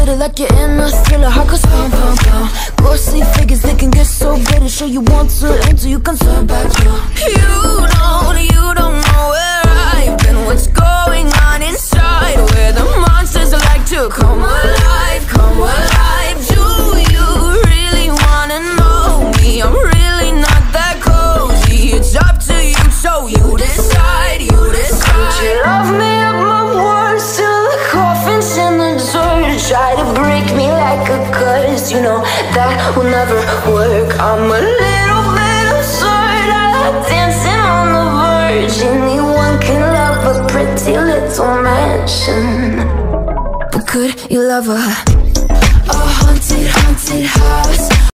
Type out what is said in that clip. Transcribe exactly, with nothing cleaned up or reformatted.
glitter like you're in a thriller. Heart goes pound, pound, pound. Ghostly figures, they can get so bitter. Sure you want to enter, you can turn back now. You don't, you don't know where I've been, what's going on inside, where the monsters like to come alive, come alive. Do you really wanna know me? I'm really not that cozy. It's up to you, so you decide, you decide. Could you love me at my worst till the coffin's in the dirt? Try to break me like a curse, you know that will never work. I'm a little bit absurd, I like dancing on the verge. Anyone can love a pretty little mansion, but could you love a, a haunted, haunted house?